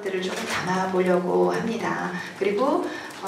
것들을 조금 담아보려고 합니다. 그리고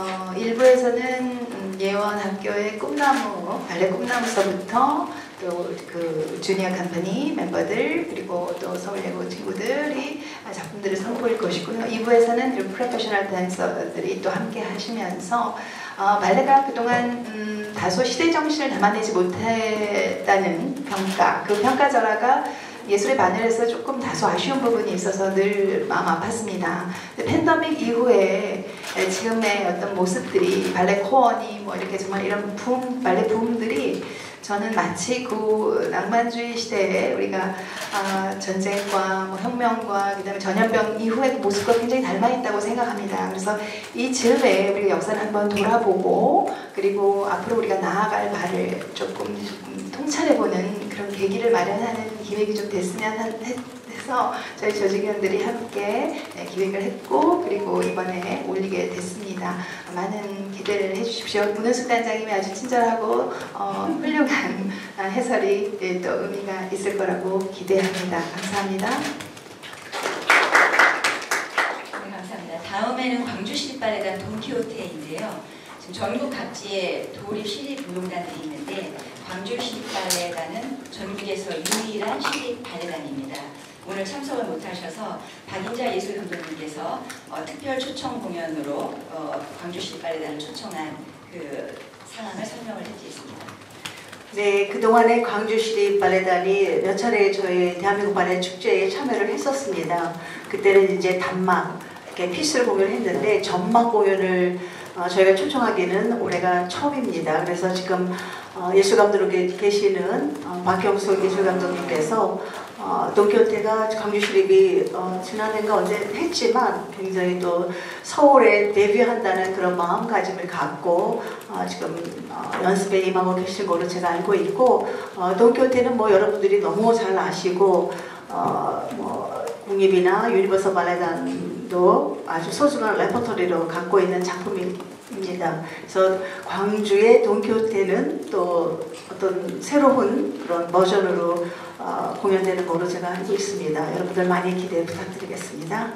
1부에서는 예원학교의 꿈나무, 발레 꿈나무서부터 또 그 주니어 컴퍼니 멤버들 그리고 또 서울예고 친구들이 작품들을 선보일 것이고요. 2부에서는 프로페셔널 댄서들이 또 함께 하시면서 발레가 그동안 다소 시대 정신을 담아내지 못했다는 평가, 그 평가절하가 예술의 바늘에서 조금 다소 아쉬운 부분이 있어서 늘 마음 아팠습니다. 팬데믹 이후에 지금의 어떤 모습들이 발레 코어니 뭐 이렇게 정말 이런 발레 붐들이 저는 마치 그 낭만주의 시대에 우리가 전쟁과 뭐 혁명과 그다음에 전염병 이후의 그 모습과 굉장히 닮아 있다고 생각합니다. 그래서 이 즈음에 우리가 역사를 한번 돌아보고 그리고 앞으로 우리가 나아갈 발을 조금 통찰해보는 그런 계기를 마련하는 기획이 좀 됐으면 해서 저희 조직위원들이 함께 기획을 했고 그리고 이번에 올리게 됐습니다. 많은 기대를 해주십시오. 문은숙 단장님이 아주 친절하고 훌륭한 해설이 또 의미가 있을 거라고 기대합니다. 감사합니다. 네, 감사합니다. 다음에는 광주시립발레단 돈키호테인데요. 지금 전국 각지에 도립 시립운동단들이 있는데 광주시립발레단은 전국에서 유일한 시립발레단입니다. 오늘 참석을 못하셔서 박인자 예술감독님께서 특별 초청 공연으로 광주시립발레단을 초청한 그 상황을 설명을 해주셨습니다. 네, 그동안에 광주시립발레단이 몇 차례 저희 대한민국 발레 축제에 참여를 했었습니다. 그때는 이제 단막, 이렇게 피스를 공연했는데 전막 공연을 저희가 초청하기는 올해가 처음입니다. 그래서 지금 예술감독으로 계시는 박경숙 예술감독님께서 돈키호테가 광주시립이 지난해인가 언제 했지만 굉장히 또 서울에 데뷔한다는 그런 마음가짐을 갖고 지금 연습에 임하고 계신 걸로 제가 알고 있고 돈키호테는 뭐 여러분들이 너무 잘 아시고 뭐 국립이나 유니버설 발레단도 아주 소중한 레퍼토리로 갖고 있는 작품입니다. 그래서 광주의 돈키호테는 또 어떤 새로운 그런 버전으로 공연되는 걸로 제가 알고 있습니다. 여러분들 많이 기대 부탁드리겠습니다.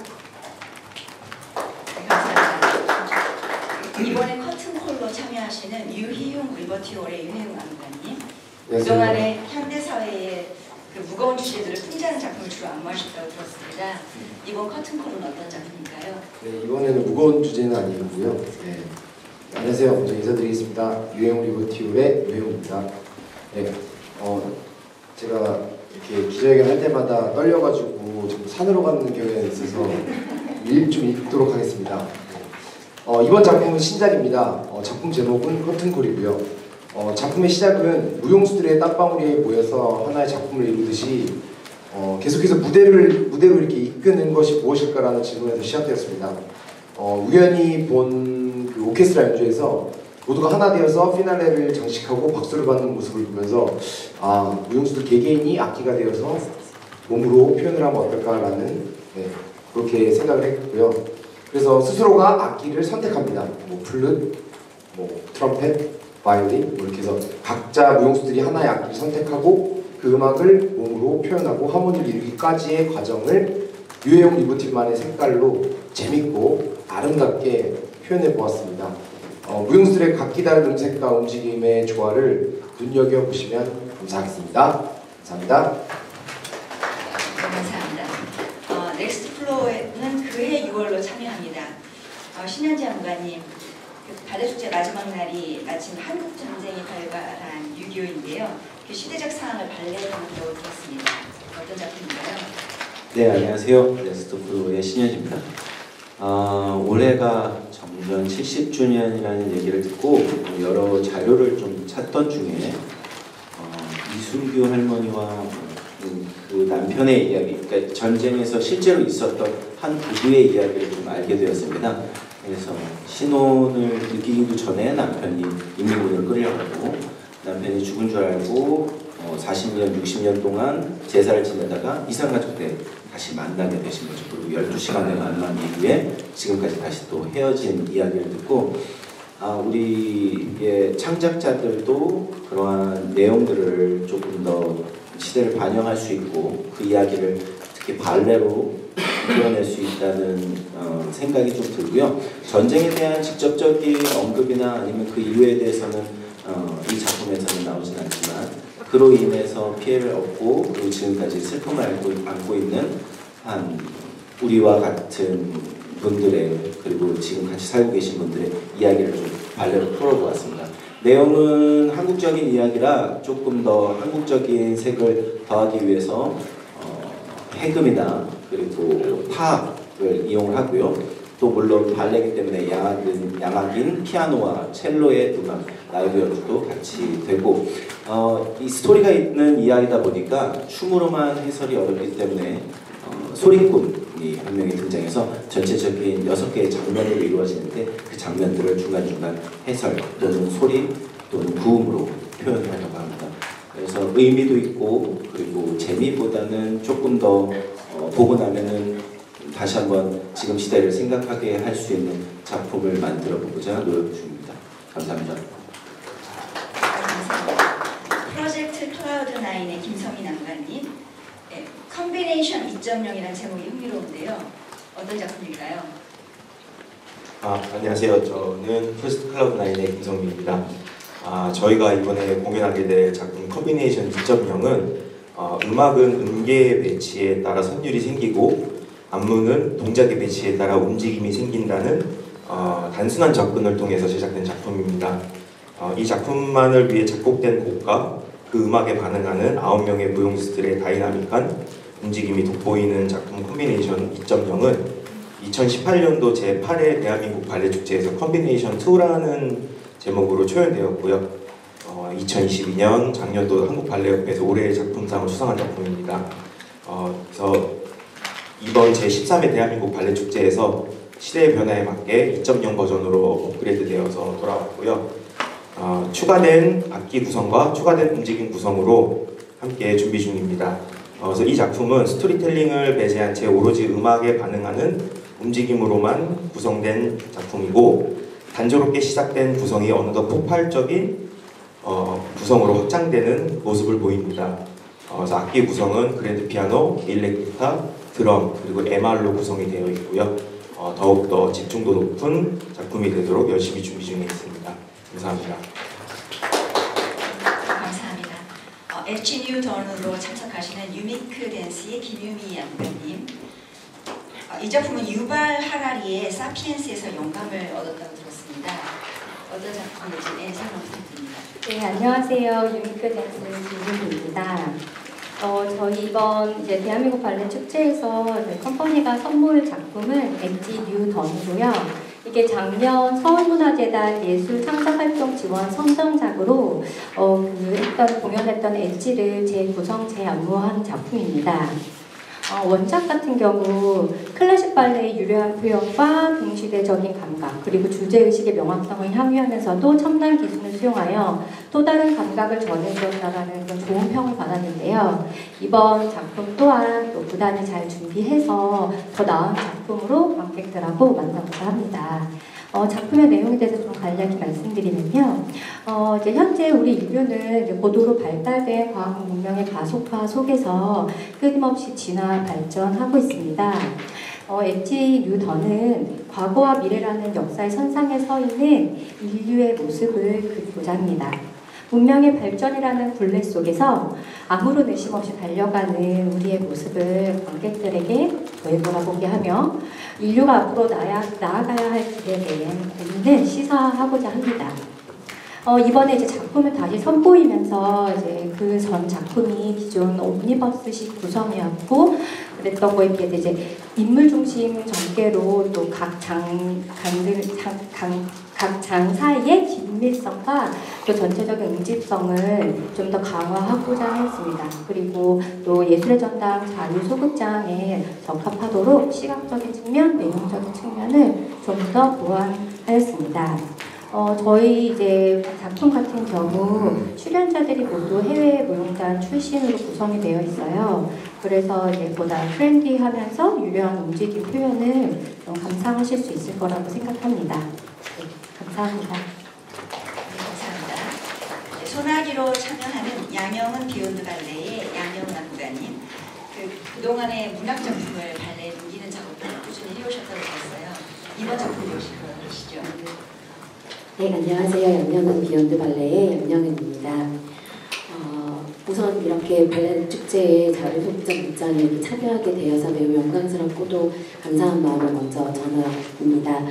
네, 감사합니다. 이번에 커튼콜로 참여하시는 유희용 리버티올의 유희용 안무가님. 그동안에 현대사회의 그 무거운 주제들을 풍자하는 작품을 주로 안무하셨다고 들었습니다. 이번 커튼콜은 어떤 작품인가요? 네, 이번에는 무거운 주제는 아니고요. 네. 안녕하세요. 먼저 인사드리겠습니다. 유희용 리버티올의 유희용입니다. 네, 제가 이렇게 기자회견 할 때마다 떨려가지고 지금 산으로 가는 경향이 있어서 좀 읽도록 하겠습니다. 이번 작품은 신작입니다. 작품 제목은 커튼콜이고요. 작품의 시작은 무용수들의 땀방울이 모여서 하나의 작품을 이루듯이 계속해서 무대로 이렇게 이끄는 것이 무엇일까라는 질문에서 시작되었습니다. 우연히 본 그 오케스트라 연주에서 모두가 하나 되어서 피날레를 장식하고 박수를 받는 모습을 보면서 무용수들 개개인이 악기가 되어서 몸으로 표현을 하면 어떨까라는 그렇게 생각을 했고요. 그래서 스스로가 악기를 선택합니다. 뭐 플룻, 뭐 트럼펫, 바이올린 이렇게 해서 각자 무용수들이 하나의 악기를 선택하고 그 음악을 몸으로 표현하고 하모니를 이루기까지의 과정을 유해용 리버티만의 색깔로 재밌고 아름답게 표현해 보았습니다. 무용수들의 각기 다른 음색과 움직임의 조화를 눈여겨보시면 감사하겠습니다. 감사합니다. 감사합니다. 넥스트 플로어는 그해 6월로 참여합니다. 신현지 안무가님, 발레축제 마지막 날이 마침 한국전쟁이 발발한 6.25인데요. 그 시대적 상황을 발레로 한다고 들었습니다. 어떤 작품인가요? 네, 안녕하세요. 넥스트 플로어의 신현지입니다. 올해가 정전 70주년이라는 얘기를 듣고 여러 자료를 좀 찾던 중에 이순규 할머니와 그 남편의 이야기, 그러니까 전쟁에서 실제로 있었던 한 부부의 이야기를 좀 알게 되었습니다. 그래서 신혼을 느끼기도 전에 남편이 인민군을 끌려가고 남편이 죽은 줄 알고 40년, 60년 동안 제사를 지내다가 이산가족 때 다시 만나게 되신 거죠. 그리고 12시간을 만난 이후에 지금까지 다시 또 헤어진 이야기를 듣고 우리의 창작자들도 그러한 내용들을 조금 더 시대를 반영할 수 있고 그 이야기를 특히 발레로 그려낼 수 있다는 생각이 좀 들고요. 전쟁에 대한 직접적인 언급이나 아니면 그 이유에 대해서는 이 작품에서는 나오진 않지만 그로 인해서 피해를 얻고 그리고 지금까지 슬픔을 안고 있는 한 우리와 같은 분들의 그리고 지금 같이 살고 계신 분들의 이야기를 좀 발레로 풀어보았습니다. 내용은 한국적인 이야기라 조금 더 한국적인 색을 더하기 위해서 해금이나 그리고 타악을 이용을 하고요. 또 물론 발레이기 때문에 양악인 피아노와 첼로의 음악, 라이브 연주도 같이 되고 이 스토리가 있는 이야기다 보니까 춤으로만 해설이 어렵기 때문에 소리꾼이 한 명이 등장해서 전체적인 6개의 장면으로 이루어지는데 그 장면들을 중간중간 해설 또는 소리 또는 구음으로 표현하려고 합니다. 그래서 의미도 있고 그리고 재미보다는 조금 더 보고 나면은 다시 한번 지금 시대를 생각하게 할 수 있는 작품을 만들어 보고자 노력 중입니다. 감사합니다. 프로젝트 클라우드9의 김성민 안가님, 네, 컨비네이션 2.0이라는 제목이 흥미로운데요. 어떤 작품일까요? 안녕하세요. 저는 프로젝트 클라우드9의 김성민입니다. 저희가 이번에 공연하게 될 작품 컨비네이션 2.0은 음악은 음계의 배치에 따라 선율이 생기고 안무는 동작의 배치에 따라 움직임이 생긴다는 단순한 접근을 통해서 제작된 작품입니다. 이 작품만을 위해 작곡된 곡과 그 음악에 반응하는 9명의 무용수들의 다이나믹한 움직임이 돋보이는 작품 컨비네이션 2.0은 2018년도 제8회 대한민국 발레축제에서 컨비네이션 2라는 제목으로 초연되었고요. 2022년 작년도 한국발레협회에서 올해의 작품상을 수상한 작품입니다. 그래서 이번 제13회 대한민국 발레축제에서 시대의 변화에 맞게 2.0 버전으로 업그레이드되어서 돌아왔고요. 추가된 악기 구성과 추가된 움직임 구성으로 함께 준비 중입니다. 그래서 이 작품은 스토리텔링을 배제한 채 오로지 음악에 반응하는 움직임으로만 구성된 작품이고 단조롭게 시작된 구성이 어느덧 폭발적인 구성으로 확장되는 모습을 보입니다. 그래서 악기 구성은 그랜드 피아노, 일렉 기타, 드럼 그리고 MR로 구성이 되어 있고요. 더욱더 집중도 높은 작품이 되도록 열심히 준비 중에 있습니다. 감사합니다. 감사합니다. HNU 던으로 참석하시는 유미크 댄스의 김유미 양배님. 이 작품은 유발 하라리의 사피엔스에서 영감을 얻었다고 들었습니다. 어떤 작품인지 설명 부탁드립니다. 네, 안녕하세요. 유미크 댄스 김유미입니다. 저희 이번 이제 대한민국 발레 축제에서 컴퍼니가 선보일 작품은 엣지 뉴 던이고요. 이게 작년 서울문화재단 예술창작활동 지원 선정작으로 공연했던 엣지를 재구성, 재안무한 작품입니다. 원작 같은 경우 클래식 발레의 유려한 표현과 동시대적인 감각 그리고 주제의식의 명확성을 향유하면서도 첨단 기술을 수용하여 또 다른 감각을 전해주었다라는 그런 좋은 평을 받았는데요. 이번 작품 또한 또 부단히 잘 준비해서 더 나은 작품으로 관객들하고 만나고자 합니다. 작품의 내용에 대해서 좀 간략히 말씀드리면요. 이제 현재 우리 인류는 이제 고도로 발달된 과학 문명의 가속화 속에서 끊임없이 진화 발전하고 있습니다. 엣지 뉴 던은 과거와 미래라는 역사의 선상에 서 있는 인류의 모습을 그리고자 합니다. 문명의 발전이라는 굴레 속에서 아무런 의심 없이 달려가는 우리의 모습을 관객들에게 되돌아보게 하며 인류가 앞으로 나아가야 할 길에 대한 고민을 시사하고자 합니다. 이번에 이제 작품을 다시 선보이면서 이제 그 전 작품이 기존 옴니버스식 구성이었고 그랬던 거에 비해 이제 인물 중심 전개로 또 각 장 사이의 긴밀성과 또 전체적인 응집성을 좀 더 강화하고자 했습니다. 그리고 또 예술의 전당 자유소극장에 적합하도록 시각적인 측면, 내용적인 측면을 좀 더 보완하였습니다. 저희 이제 작품 같은 경우 출연자들이 모두 해외 무용단 출신으로 구성이 되어 있어요. 그래서 이제 보다 트렌디하면서 유려한 움직임 표현을 좀 감상하실 수 있을 거라고 생각합니다. 네, 감사합니다. 네, 감사합니다. 네, 소나기로 참여하는 양영은 비욘드 발레의 양영은 안무가님. 그동안의 문학 작품을 발레에 옮기는 작품 해오셨다고 들었어요. 이번 작품 역시 그러시죠? 네, 안녕하세요. 양녕은 비욘드 발레의 양녕은입니다. 우선 이렇게 발레 축제에 자유소극적 입장에 참여하게 되어서 매우 영광스럽고도 감사한 마음을 먼저 전합니다.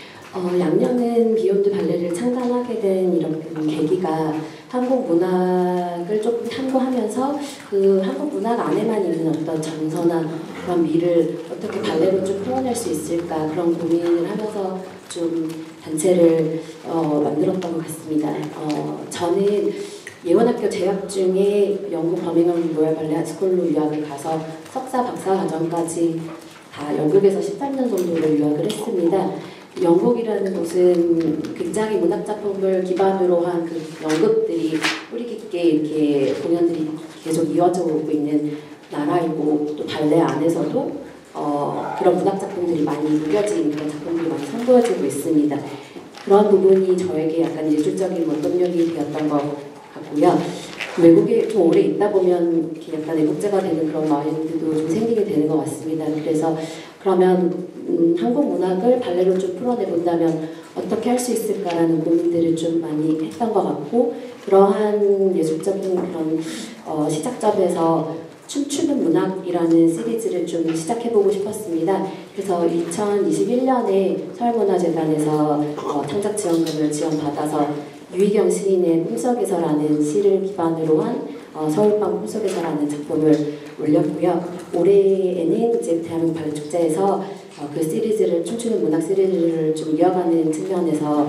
양녕은 비욘드 발레를 창단하게 된 이런 계기가 한국 문학을 조금 탐구하면서 그 한국 문학 안에만 있는 어떤 정서나 그런 미를 어떻게 발레로 좀 풀어낼 수 있을까 그런 고민을 하면서 좀 단체를 만들었던 것 같습니다. 저는 예원학교 재학 중에 영국 버밍엄 로얄 발레 스쿨로 유학을 가서 석사 박사 과정까지 다 영국에서 13년 정도를 유학을 했습니다. 영국이라는 곳은 굉장히 문학 작품을 기반으로 한 그 연극들이 뿌리 깊게 이렇게 공연들이 계속 이어져 오고 있는 나라이고 또 발레 안에서도 그런 문학 작품들이 많이 녹여진 그런 작품들이 많이 선보여지고 있습니다. 그런 부분이 저에게 약간 예술적인 원동력이 되었던 것 같고요. 외국에 좀 오래 있다 보면 이렇게 약간 애국자가 되는 그런 마인드도 좀 생기게 되는 것 같습니다. 그래서 그러면 한국 문학을 발레로 좀 풀어내본다면 어떻게 할 수 있을까라는 고민들을 좀 많이 했던 것 같고 그러한 예술적인 그런 시작점에서 춤추는 문학이라는 시리즈를 좀 시작해보고 싶었습니다. 그래서 2021년에 서울문화재단에서 창작지원금을 지원받아서 유희경 시인의 꿈속에서라는 시를 기반으로 한 서울밤 꿈속에서라는 작품을 올렸고요. 올해에는 이제 대한민국 발레축제에서 그 시리즈를 춤추는 문학 시리즈를 좀 이어가는 측면에서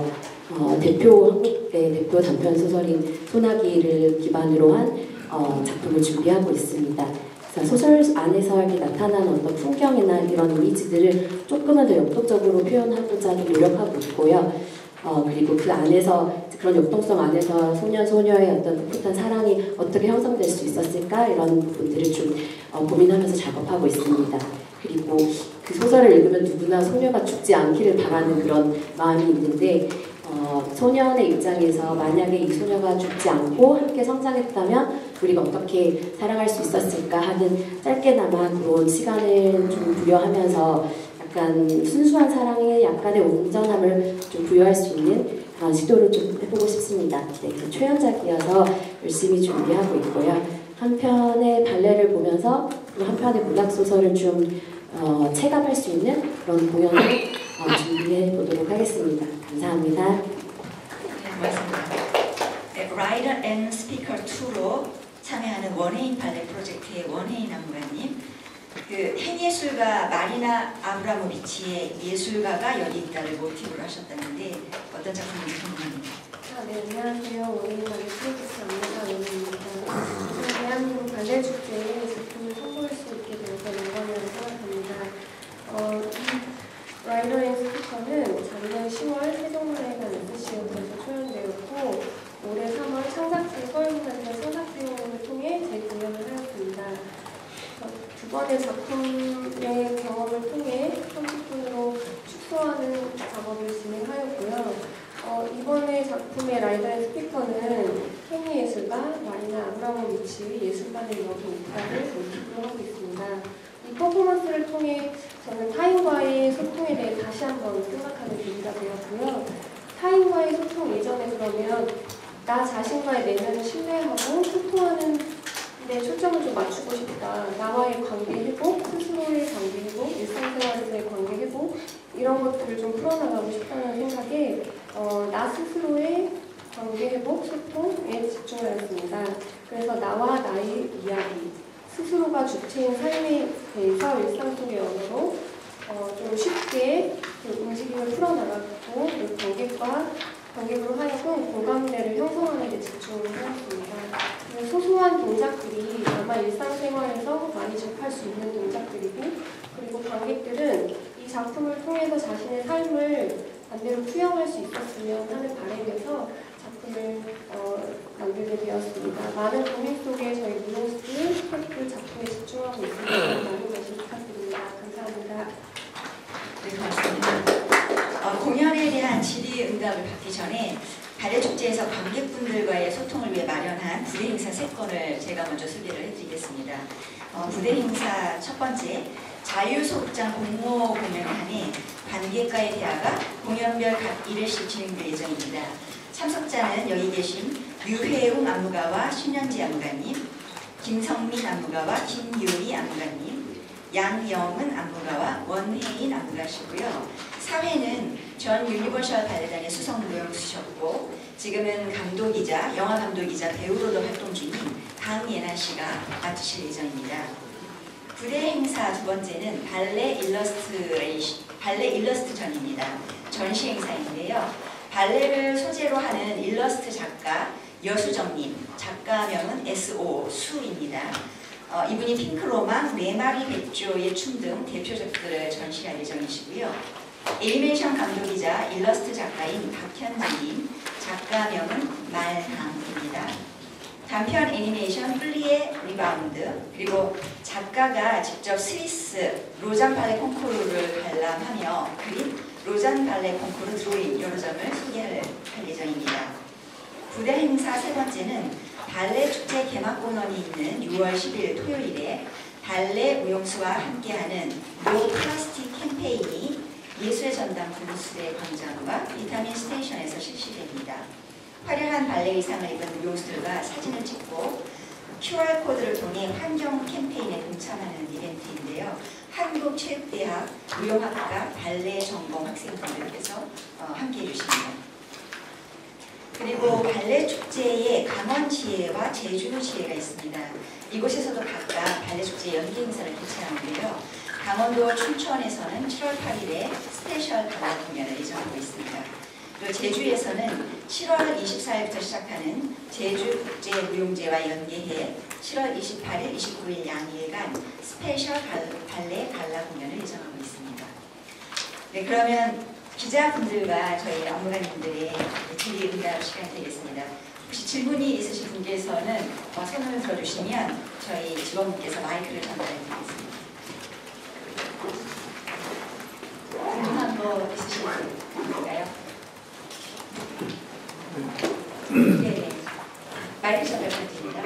한국의 대표 단편 소설인 소나기를 기반으로 한 작품을 준비하고 있습니다. 그래서 소설 안에서 이렇게 나타나는 어떤 풍경이나 이런 이미지들을 조금은 더 역동적으로 표현하고자 노력하고 있고요. 그리고 그 안에서 그런 역동성 안에서 소년 소녀의 어떤 풋풋한 사랑이 어떻게 형성될 수 있었을까 이런 부분들을 좀 고민하면서 작업하고 있습니다. 그리고 그 소설을 읽으면 누구나 소녀가 죽지 않기를 바라는 그런 마음이 있는데 소년의 입장에서 만약에 이 소녀가 죽지 않고 함께 성장했다면 우리가 어떻게 사랑할 수 있었을까 하는 짧게나마 그런 시간을 좀 부여하면서 약간 순수한 사랑에 약간의 온전함을 좀 부여할 수 있는 그런 시도를 좀 해보고 싶습니다. 네, 초연작이어서 열심히 준비하고 있고요. 한편의 발레를 보면서 한편의 문학소설을 좀 체감할 수 있는 그런 공연을 준비해 보도록 하겠습니다. 감사합니다. 네, 고맙습니다. 네, 라이더 앤 스피커 2로 참여하는 원혜인 발레 프로젝트의 원혜인 안무가님, 그 행예술가 마리나 아브라모비치의 예술가가 여기 있다를 모티브로 하셨다는데 어떤 작품인지 궁금합니다. 네, 안녕하세요. 원혜인 발레 프로젝트 안무가입니다. 대한민국 발레 축제에 작품을 선보일 수 있게 되어서 영광이라고 생각합니다. 이 라이더 앤 스피커는 작년 10월 세종문화회관 SC연에서 초연되었고 올해 3월 창작지 서울문화재 서작대용을 통해 재공연을 하였습니다. 두 번의 작품의 경험을 통해 30분으로 축소하는 작업을 진행하였고요. 이번에 작품의 라이더 앤 스피커는 행위 예술가 마리나 아브라모비치 예술가의 여기 오빠를 모티브로 하고 있습니다. 이 퍼포먼스를 통해 저는 타인과의 소통에 대해 다시 한번 생각하는 계기가 되었고요. 타인과의 소통 이전에 그러면 나 자신과의 내면을 신뢰하고 소통하는 데 초점을 좀 맞추고 싶다. 나와의 관계 회복, 스스로의 관계 회복, 일상생활에서의 관계 회복 이런 것들을 좀 풀어나가고 싶다는 생각에 나 스스로의 관계 회복, 소통에 집중하였습니다. 그래서 나와 나의 이야기, 스스로가 주체인 삶에 대해서 일상 속의 언어로 좀 쉽게 움직임을 풀어나가고 관객으로 하여금 공감대를 형성하는 데 집중을 하였습니다. 소소한 동작들이 아마 일상생활에서 많이 접할 수 있는 동작들이고 그리고 관객들은 이 작품을 통해서 자신의 삶을 반대로 투영할 수 있었으면 하는 바람에서 작품을 만들게 되었습니다. 많은 고민 속에 저희 무용sư 스태프 작품에 집중하고 있습니다. 많은 관심 부탁드립니다. 감사합니다. 네, 고맙습니다. 공연에 대한 질의응답을 받기 전에 발레축제에서 관객분들과의 소통을 위해 마련한 부대 행사 3건을 제가 먼저 소개를 해드리겠습니다. 부대 행사 첫 번째, 자유소극장 공모 공연단에 관객과의 대화가 공연별 각 1회씩 진행될 예정입니다. 참석자는 여기 계신 유혜웅 안무가와 신현지 안무가님, 김성민 안무가와 김요리 안무가님, 양영은 안무가와 원혜인 안무가시고요. 사회는 전 유니버셜 발레단의 수석 무용수셨고 지금은 감독이자 영화 감독이자 배우로도 활동 중인 강예나 씨가 맡으실 예정입니다. 부대 행사 두 번째는 발레 일러스트전입니다. 전시 행사인데요. 발레를 소재로 하는 일러스트 작가 여수정님, 작가명은 S.O. 수입니다. 이분이 핑크로망, 네 마리 백조의 춤 등 대표작들을 전시할 예정이시고요. 애니메이션 감독이자 일러스트 작가인 박현진님, 작가명은 말항입니다. 단편 애니메이션 플리에 리바운드, 그리고 작가가 직접 스위스 로잔 발레 콩쿠르를 관람하며 그린 로잔 발레 콩쿠르 드로잉 여러 점을 소개할 예정입니다. 부대 행사 세 번째는 발레 축제 개막 공연이 있는 6월 10일 토요일에 발레 무용수와 함께하는 노 플라스틱 캠페인이 예술의 전당 분수대 광장과 비타민 스테이션에서 실시됩니다. 화려한 발레 의상을 입은 무용수들과 사진을 찍고 QR코드를 통해 환경 캠페인에 동참하는 이벤트인데요. 한국체육대학 무용학과 발레 전공 학생분들께서 함께해 주십니다. 그리고 발레 축제에 강원지혜와 제주지혜가 있습니다. 이곳에서도 각각 발레 축제 연기 행사를 개최하는데요. 강원도 춘천에서는 7월 8일에 스페셜 발레 공연을 예정하고 있습니다. 그리고 제주에서는 7월 24일부터 시작하는 제주국제무용제와 연계해 7월 28일, 29일 양일간 스페셜 발레 갈라 공연을 예정하고 있습니다. 네, 그러면 기자분들과 저희 안무가님들의 질의응답 시간이 되겠습니다. 혹시 질문이 있으신 분께서는 손을 들어주시면 저희 직원분께서 마이크를 전달해 드리겠습니다. 궁금한 거 있으실까요? 네, 마이크 전달 부탁드립니다.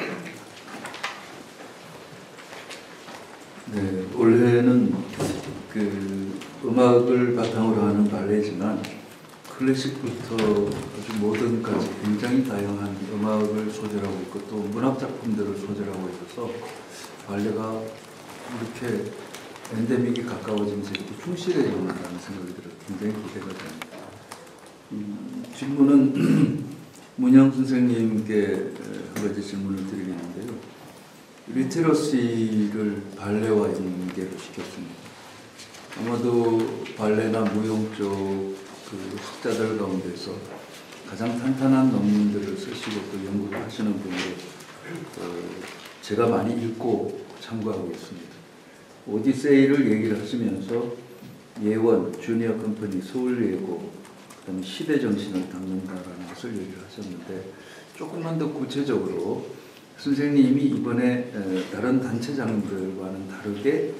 네, 원래는 그 음악을 바탕으로 하는 발레지만 클래식부터 아주 모던까지 굉장히 다양한 음악을 소재하고 있고 또 문학 작품들을 소재하고 있어서 발레가 이렇게 엔데믹이 가까워지면서 이렇게 충실해진다는 생각이 들어요. 굉장히 기대가 됩니다. 질문은 문영 선생님께 한 가지 질문을 드리겠는데요. 리테러시를 발레와 연계를 시켰습니다. 아마도 발레나 무용 쪽 그 학자들 가운데서 가장 탄탄한 논문들을 쓰시고 또 연구를 하시는 분으로 제가 많이 읽고 참고하고 있습니다. 오디세이를 얘기를 하시면서 예원, 주니어 컴퍼니, 서울예고, 그다음에 시대 정신을 담는다라는 것을 얘기를 하셨는데 조금만 더 구체적으로 선생님이 이번에 다른 단체장들과는 다르게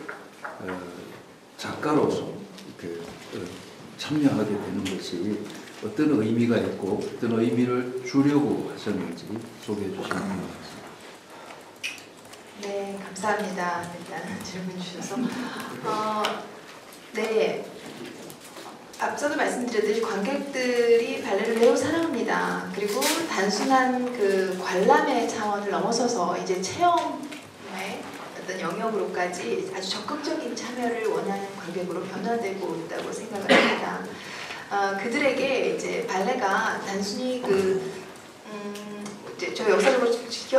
작가로서 이렇게 참여하게 되는 것이 어떤 의미가 있고 어떤 의미를 주려고 하셨는지 소개해 주시면 고맙습니다. 네, 감사합니다. 일단 질문 주셔서 네, 앞서도 말씀드렸듯이 관객들이 발레를 매우 사랑합니다. 그리고 단순한 그 관람의 차원을 넘어서서 이제 체험의 어떤 영역으로까지 아주 적극적인 참여를 원하는 관객으로 변화되고 있다고 생각을 합니다. 그들에게 이제 발레가 단순히 이제 저 역사적으로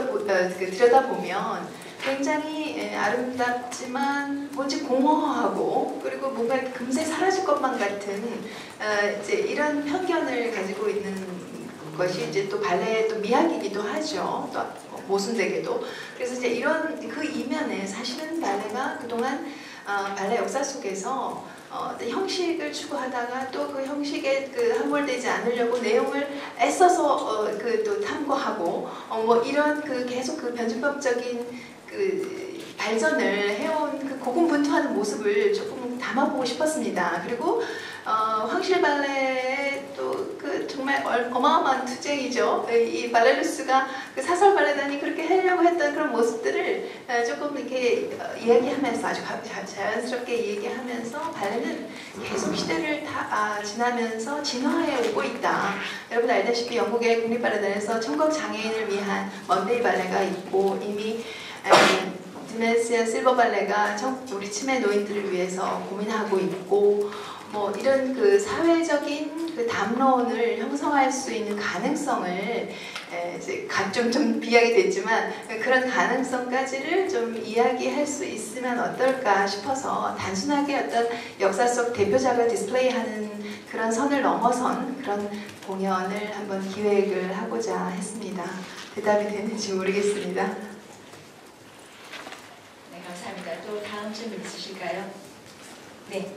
들여다보면 굉장히 아름답지만 뭔지 공허하고 그리고 뭔가 금세 사라질 것만 같은 이제 이런 편견을 가지고 있는 것이 이제 또 발레의 또 미학이기도 하죠. 또 모순되게도. 그래서 이제 이런 그 이면에 사실은 발레가 그동안 발레 역사 속에서 형식을 추구하다가 또 그 형식에 함몰되지 않으려고 내용을 애써서 또 탐구하고 뭐 이런 계속 변증법적인 발전을 해온 그 고군분투하는 모습을 조금 담아보고 싶었습니다. 그리고 황실 발레의 또 정말 어마어마한 투쟁이죠. 이 발레루스가 그 사설 발레단이 그렇게 하려고 했던 그런 모습들을 조금 이렇게 이야기하면서 아주 자연스럽게 얘기하면서 발레는 계속 시대를 지나면서 진화해 오고 있다. 여러분 알다시피 영국의 국립발레단에서 청각 장애인을 위한 먼데이 발레가 있고 이미 디멘시아 실버 발레가 우리 치매 노인들을 위해서 고민하고 있고 뭐 이런 그 사회적인 그 담론을 형성할 수 있는 가능성을 이제 좀 비약이 됐지만 그런 가능성까지를 좀 이야기할 수 있으면 어떨까 싶어서 단순하게 어떤 역사 속 대표작을 디스플레이하는 그런 선을 넘어선 그런 공연을 한번 기획을 하고자 했습니다. 대답이 되는지 모르겠습니다. 네, 감사합니다. 또 다음 질문 있으실까요? 네.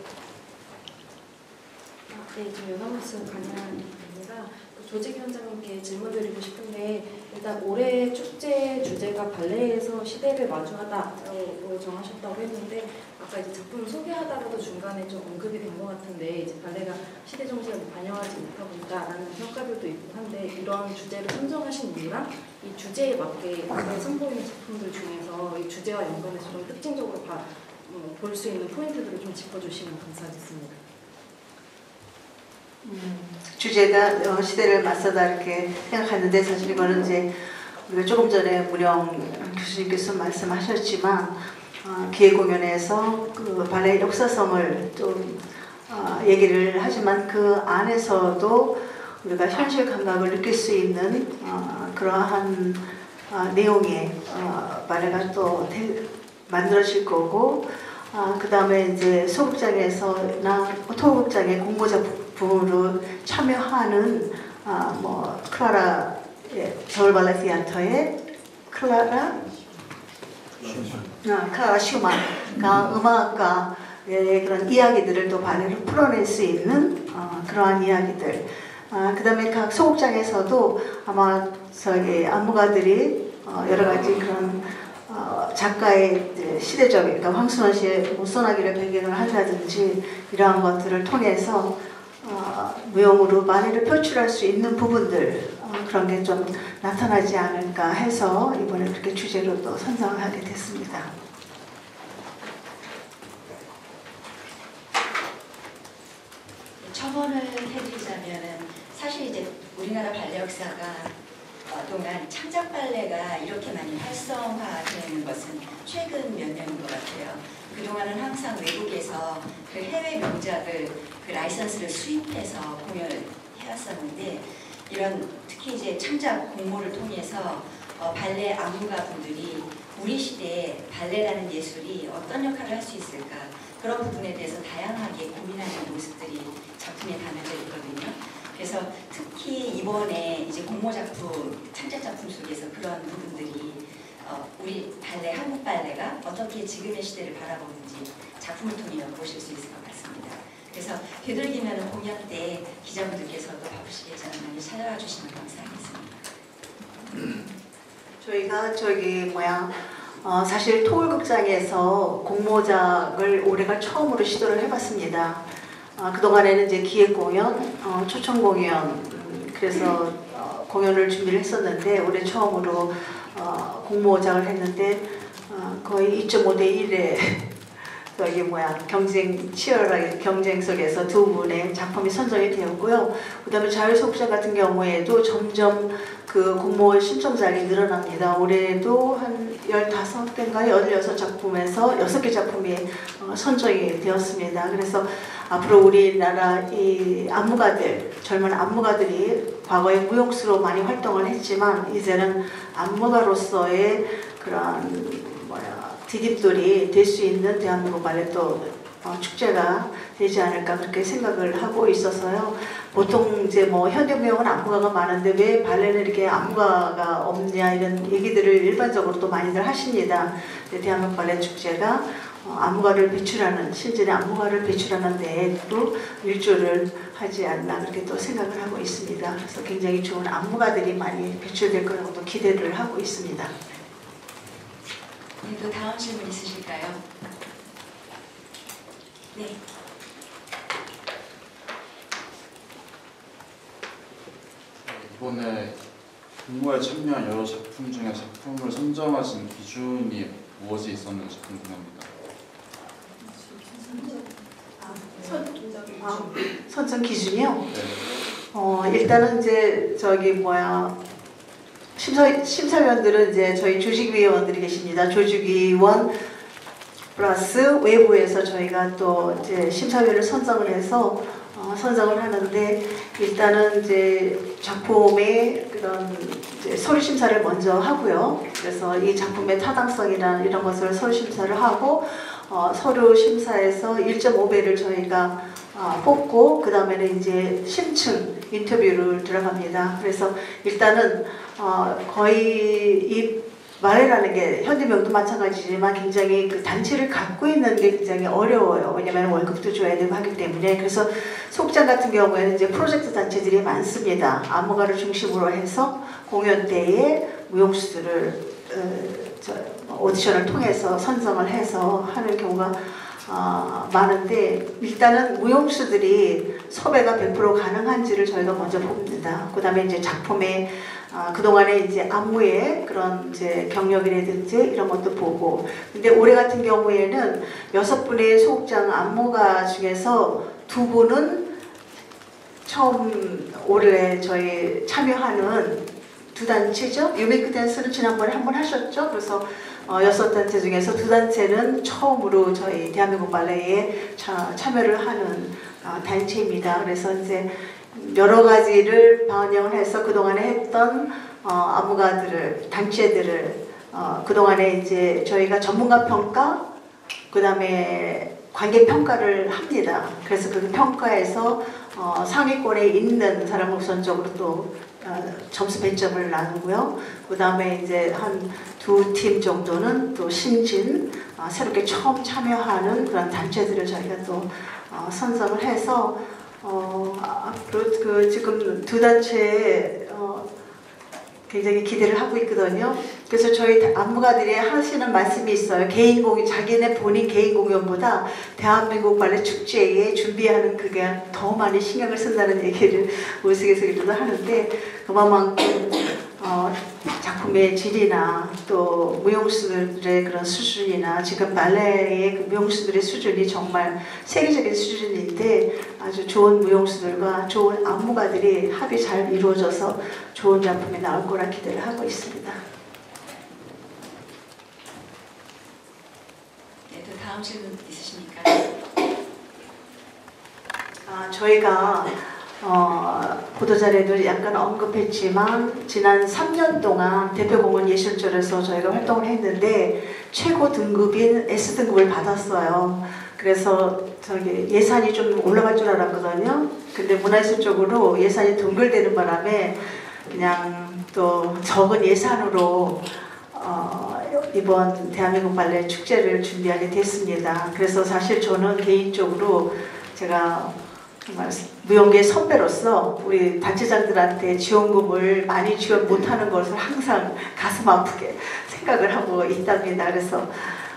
네, 저 연합뉴스 관현입니다. 조직위원장님께 질문드리고 싶은데 일단 올해 축제 주제가 발레에서 시대를 마주하다라고 정하셨다고 했는데 아까 이제 작품을 소개하다가도 중간에 좀 언급이 된 것 같은데 이제 발레가 시대 정신을 반영하지 못하고 있다라는 평가들도 있고 한데 이런 주제를 선정하신 이유랑 이 주제에 맞게 선보이는 작품들 중에서 이 주제와 연관해서 좀 특징적으로 볼 수 있는 포인트들을 좀 짚어주시면 감사하겠습니다. 주제가 시대를 맞서다 이렇게 생각하는데 사실 이거는 이제 우리가 조금 전에 문영 교수님께서 말씀하셨지만 기획 공연에서 그 발레의 역사성을 좀 얘기를 하지만 그 안에서도 우리가 현실 감각을 느낄 수 있는 그러한 내용의 발레가 또 만들어질 거고 그 다음에 이제 소극장에서나 토극장의 공모자 부분으로 참여하는 뭐 클라라 서울 발레 티아터의 클라라 슈만가 음악가의 그런 이야기들을 또 발레로 풀어낼 수 있는 그러한 이야기들. 그 다음에 각 소극장에서도 아마 저희 안무가들이 여러 가지 그런 작가의 시대적, 그러니까 황순원 씨의 소나기를 배경을 한다든지 이러한 것들을 통해서 무용으로 발레를 표출할 수 있는 부분들 그런 게 좀 나타나지 않을까 해서 이번에 그렇게 주제로 또 선정을 하게 됐습니다. 첨언을 해드리자면은 사실 이제 우리나라 발레 역사가 동안 창작 발레가 이렇게 많이 활성화되는 것은 최근 몇 년인 것 같아요. 그동안은 항상 외국에서 그 해외 명작을 그 라이선스를 수입해서 공연을 해왔었는데 이런 특히 이제 창작 공모를 통해서 발레 안무가 분들이 우리 시대에 발레라는 예술이 어떤 역할을 할 수 있을까 그런 부분에 대해서 다양하게 고민하는 모습들이 작품에 담겨져 있거든요. 그래서 특히 이번에 이제 공모 작품, 창작 작품 속에서 그런 부분들이 우리 발레, 한국 발레가 어떻게 지금의 시대를 바라보는지 작품을 통해 엿보실 수 있을 것 같습니다. 그래서 되도록이면 공연 때 기자분들께서도 바쁘시게 많이 찾아와 주시면 감사하겠습니다. 저희가 사실 토울극장에서 공모작을 올해가 처음으로 시도를 해봤습니다. 그동안에는 이제 기획공연, 초청공연, 그래서 공연을 준비를 했었는데 올해 처음으로 공모작을 했는데 거의 2.5대 1의 치열하게 경쟁 속에서 두 분의 작품이 선정이 되었고요. 그 다음에 자유소극장 같은 경우에도 점점 그 공모 신청작이 늘어납니다. 올해도 한 15개인가요? 16작품에서 6개 작품이 선정이 되었습니다. 그래서 앞으로 우리나라 이 안무가들, 젊은 안무가들이 과거에 무용수로 많이 활동을 했지만 이제는 안무가로서의 그런 디딤돌이 될 수 있는 대한민국 발레 또 축제가 되지 않을까 그렇게 생각을 하고 있어서요. 보통 이제 현대무용은 안무가가 많은데 왜 발레는 이렇게 안무가가 없냐 이런 얘기들을 일반적으로 또 많이들 하십니다. 대한민국 발레 축제가 안무가를 배출하는 실질의 안무가를 배출하는 데에도 일조를 하지 않나 그렇게 또 생각을 하고 있습니다. 그래서 굉장히 좋은 안무가들이 많이 배출될 거라고 또 기대를 하고 있습니다. 네, 또 다음 질문 있으실까요? 네. 이번에 공모에 참여한 여러 작품 중에 작품을 선정하신 기준이 무엇이 있었는지 궁금합니다. 선정 기준이요? 네. 일단은 이제 심사위원들은 이제 저희 조직위원들이 계십니다. 조직위원 플러스 외부에서 저희가 또 이제 심사위원을 선정을 해서 선정을 하는데, 일단은 이제 작품의 그런 이제 서류 심사를 먼저 하고요. 그래서 이 작품의 타당성이나 이런 것을 서류 심사를 하고 서류 심사에서 1.5배를 저희가 뽑고, 그 다음에는 이제 심층 인터뷰를 들어갑니다. 그래서 일단은 거의 이 말이라는 게 현대명도 마찬가지지만 굉장히 그 단체를 갖고 있는 게 굉장히 어려워요. 왜냐하면 월급도 줘야 되고 하기 때문에. 그래서 속장 같은 경우에는 이제 프로젝트 단체들이 많습니다. 안무가를 중심으로 해서 공연 때에 무용수들을 오디션을 통해서 선정을 해서 하는 경우가 많은데, 일단은 무용수들이 섭외가 100% 가능한지를 저희가 먼저 봅니다. 그 다음에 이제 작품의 그동안에 이제 안무의 그런 이제 경력이라든지 이런 것도 보고. 근데 올해 같은 경우에는 6분의 소극장 안무가 중에서 2분은 처음 올해 저희 참여하는 2단체죠. 유메이크 댄스는 지난번에 한번 하셨죠. 그래서 6단체 중에서 2단체는 처음으로 저희 대한민국 발레에 참여를 하는 단체입니다. 그래서 이제 여러 가지를 반영을 해서 그동안에 했던 안무가들을, 단체들을 그동안에 이제 저희가 전문가 평가, 그 다음에 관객 평가를 합니다. 그래서 그 평가에서 상위권에 있는 사람을 우선적으로 또 점수 배점을 나누고요. 그 다음에 이제 한 2팀 정도는 또 신진, 새롭게 처음 참여하는 그런 단체들을 저희가 또 선정을 해서 지금 2단체에 굉장히 기대를 하고 있거든요. 그래서 저희 안무가들이 하시는 말씀이 있어요. 개인 공연, 자기네 본인 개인 공연보다 대한민국 발레 축제에 준비하는 그게 더 많이 신경을 쓴다는 얘기를 우스갯소리로도 하는데, 그만큼 작품의 질이나 또 무용수들의 그런 수준이나 지금 발레의 그 무용수들의 수준이 정말 세계적인 수준인데, 아주 좋은 무용수들과 좋은 안무가들이 합이 잘 이루어져서 좋은 작품이 나올 거라 기대를 하고 있습니다. 네, 또 다음 질문 있으십니까? 저희가 보도자료에도 약간 언급했지만 지난 3년 동안 대표공원예술절에서 저희가 활동을 했는데 최고 등급인 S등급을 받았어요. 그래서 예산이 좀 올라갈 줄 알았거든요. 근데 문화예술 쪽으로 예산이 동결되는 바람에 그냥 또 적은 예산으로 이번 대한민국 발레 축제를 준비하게 됐습니다. 그래서 사실 저는 개인적으로 제가 정말 무용계 선배로서 우리 단체장들한테 지원금을 많이 지원 못하는 것을 항상 가슴 아프게 생각을 하고 있답니다. 그래서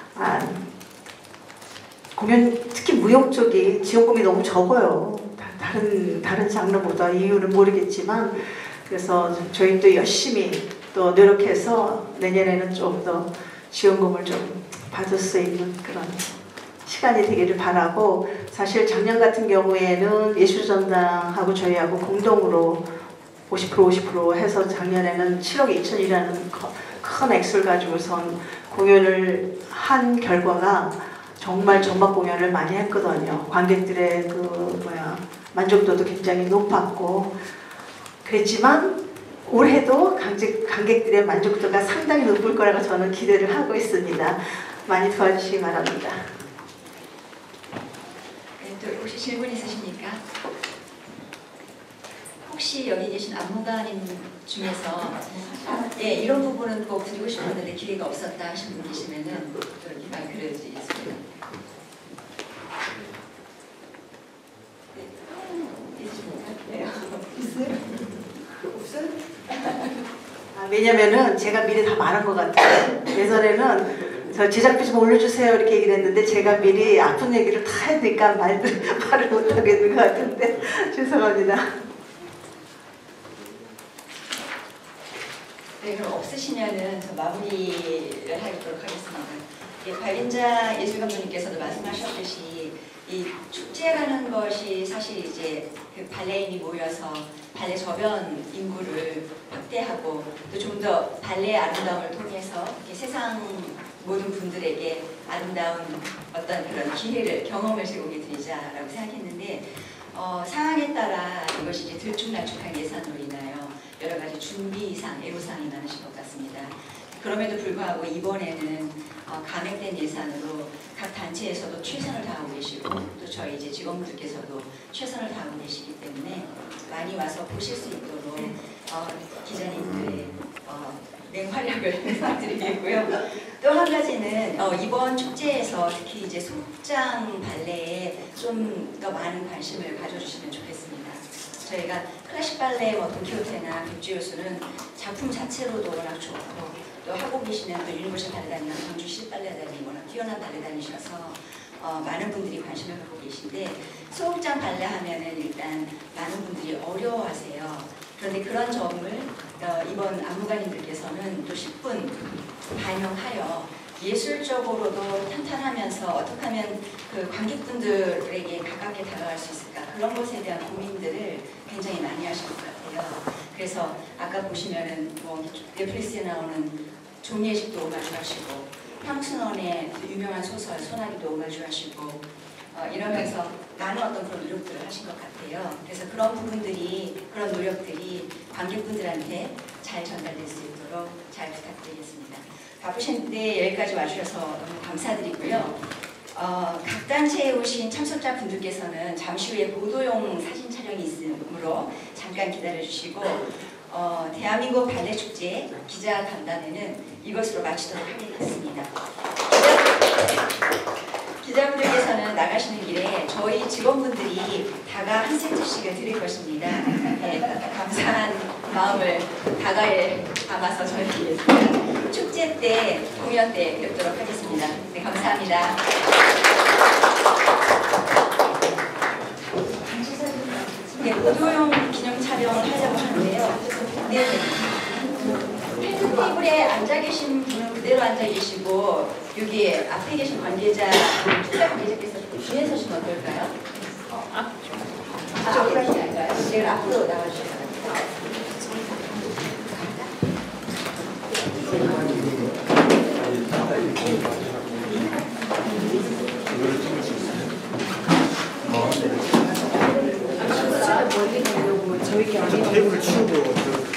공연, 특히 무용 쪽이 지원금이 너무 적어요. 다른 장르보다. 이유는 모르겠지만, 그래서 저희 또 열심히 또 노력해서 내년에는 좀 더 지원금을 좀 받을 수 있는 그런 시간이 되기를 바라고, 사실 작년 같은 경우에는 예술전당하고 저희하고 공동으로 50% 해서 작년에는 7억 2천이라는 큰 액수를 가지고선 공연을 한 결과가 정말 전막 공연을 많이 했거든요. 관객들의 만족도도 굉장히 높았고 그랬지만 올해도 관객들의 만족도가 상당히 높을 거라고 저는 기대를 하고 있습니다. 많이 도와주시기 바랍니다. 네, 또 혹시 질문 있으십니까? 혹시 여기 계신 안무가님 중에서 이런 부분은 꼭 드리고 싶었는데 기회가 없었다 하신 분 계시면은 또 이렇게 마이크를 드리겠습니다. 왜냐면은 제가 미리 다 말한 것 같아요. 예전에는 저 제작비 좀 올려주세요 이렇게 얘기를 했는데 제가 미리 아픈 얘기를 다 했으니까 말을 못하겠는 것 같은데 죄송합니다. 네, 그럼 없으시면은 저 마무리를 하도록 하겠습니다. 예, 박인자 예술감독님께서도 말씀하셨듯이 이 축제라는 것이 사실 이제 그 발레인이 모여서 발레 저변 인구를 확대하고 또 좀 더 발레의 아름다움을 통해서 이렇게 세상 모든 분들에게 아름다운 어떤 그런 기회를 경험을 제공해 드리자라고 생각했는데 상황에 따라 이것이 이제 들쭉날쭉한 예산으로 인하여 여러 가지 준비상, 애로사항이 많으신 것 같습니다. 그럼에도 불구하고 이번에는 감액된 예산으로 각 단체에서도 최선을 다하고 계시고 또 저희 이제 직원분들께서도 최선을 다하고 계시기 때문에 많이 와서 보실 수 있도록 기자님들의 맹활약을 부탁드리겠고요. 또 한 가지는 이번 축제에서 특히 이제 소극장 발레에 좀 더 많은 관심을 가져주시면 좋겠습니다. 저희가 클래식 발레 돈키호테나 백지효수는 작품 자체로도 워낙 좋고 또 하고 계시는 또 유니버셜 발레단이나 광주 실발레단이 워낙 뛰어난 발레단이셔서 많은 분들이 관심을 갖고 계신데 소극장 발레 하면은 일단 많은 분들이 어려워하세요. 그런데 그런 점을 이번 안무가님들께서는 또 10분 반영하여 예술적으로도 탄탄하면서 어떻게 하면 그 관객분들에게 가깝게 다가갈 수 있을까 그런 것에 대한 고민들을 굉장히 많이 하실 것 같아요. 그래서 아까 보시면은 뭐 넷플릭스에 나오는 종예식도 오마주하시고 황순원의 유명한 소설 소나기도 오마주하시고 이러면서 많은 어떤 그런 노력들을 하신 것 같아요. 그래서 그런 부분들이 그런 노력들이 관객분들한테 잘 전달될 수 있도록 잘 부탁드리겠습니다. 바쁘신데 여기까지 와주셔서 너무 감사드리고요. 각 단체에 오신 참석자 분들께서는 잠시 후에 보도용 사진 촬영이 있으므로 잠깐 기다려주시고 대한민국 발레축제 기자 간담회는 이것으로 마치도록 하겠습니다. 기자분들께서는 나가시는 길에 저희 직원분들이 다가 한 세트씩을 드릴 것입니다. 네, 감사한 마음을 다가에 담아서 저희 축제 때, 공연 때 뵙도록 하겠습니다. 네, 감사합니다. 네, 보도용 기념 촬영을 하려고 하는데요. 네, 팬 테이블에 앉아 계신 분은 그대로 앉아 계시고 여기 앞에 계신 관계자, 투자 관계자께서 뒤에 서시면 어떨까요? 앞으로 할까요? 제가 앞으로 나와주세요. 테이블을 치우고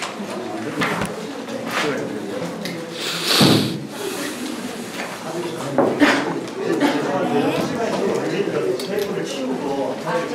테이블을 치우고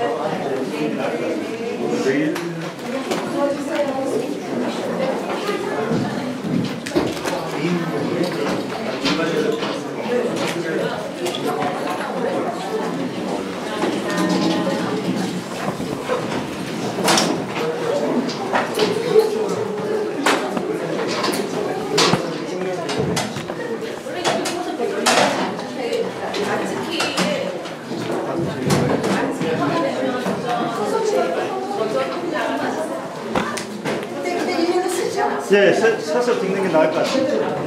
네, 서서 찍는 게 나을 것 같아요.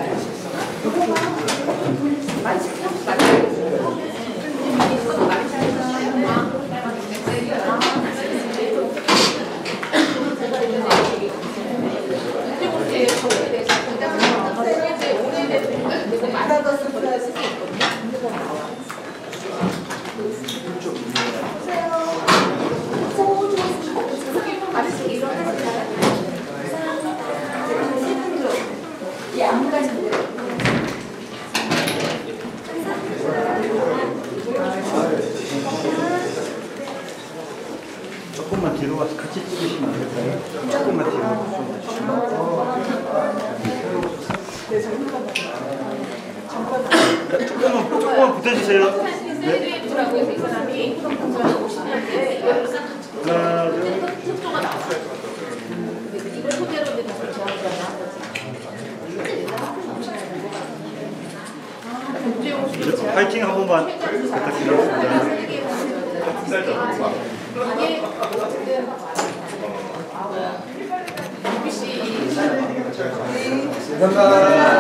조금만 뒤로 와서 같이 찍으시면 안 될까요? 조금만 뒤로 조금만 붙여주세요. 네. 파이팅 한 번만 부탁드리겠습니다. 감사합니다.